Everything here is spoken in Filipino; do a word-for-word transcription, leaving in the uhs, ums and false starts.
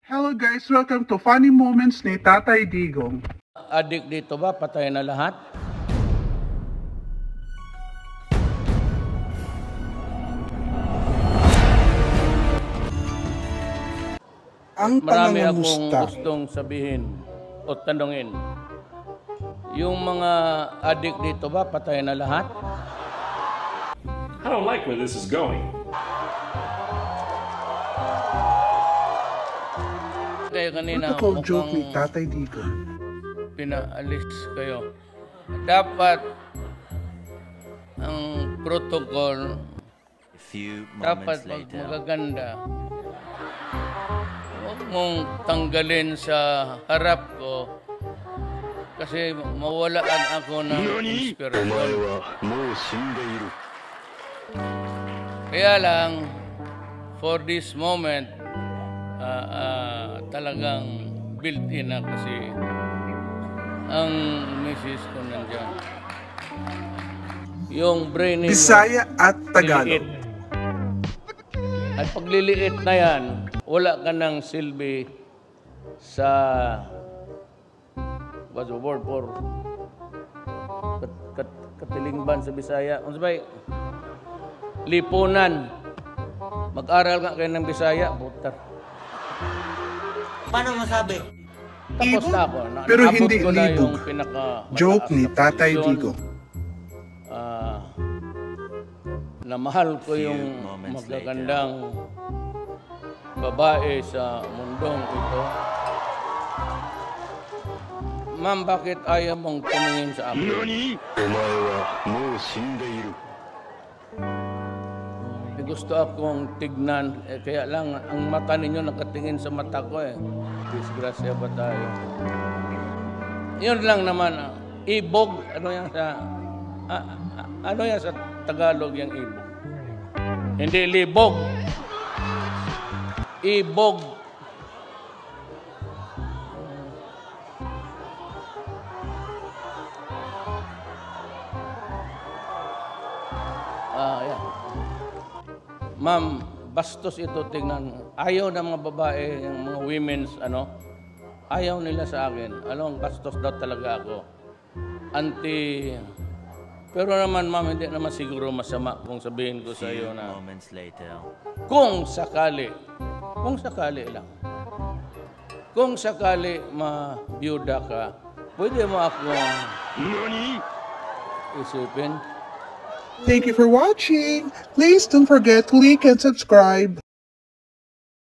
Hello guys, welcome to Funny Moments ni Tatay Digong. Adik dito ba? Patay na lahat? Ang Marami akong pangangamusta. gustong sabihin o tanungin. Yung mga adik dito ba? Patay na lahat? I don't like where this is going. Kaya kanina Protocol joke ni mukhang Tatay Digong. pinaalis kayo. Dapat ang protocol A few dapat moments mag later. magaganda. Huwag mong tanggalin sa harap ko kasi mawalaan ako ng inspirasyon. Kaya lang, for this moment, ah, ah, talagang built-in na kasi ang misis ko nandyan. Yung brain ninyo, Bisaya at Tagalog. liliit. At pagliliit na yan, wala ka ng silbi sa what's the word for kat, kat, katilingban sa Bisaya. Ano ba? Lipunan. Mag-aral nga kayo ng Bisaya. Buta. Paano masabi? Tapos na ako. Na, Pero naabot hindi ko na libog. yung pinaka Joke ni mataas na Tatay posisyon. Digong. Ah, na mahal ko Few yung moments magagandang babae sa mundong ito. Ma'am, bakit ayaw mong tumingin sa akin? May gusto akong tignan, eh, kaya lang ang mata ninyo nakatingin sa mata ko eh. Disgrasya ba tayo? Yun lang naman, ah, ibog, ano yan sa, ah, ah, ano yan sa Tagalog yung ibog? Hindi libog. Ibog. Ah, yeah. Ma'am, bastos ito tingnan. Ayaw ng mga babae, yung mga women's, ano, ayaw nila sa akin. Anong bastos daw talaga ako. Anti... Pero naman, ma'am, hindi naman siguro masama kung sabihin ko sa iyo Few na moments later. kung sakali, kung sakali lang, kung sakali ma-byuda ka, pwede mo ako isipin. Thank you for watching. Please don't forget to like and subscribe.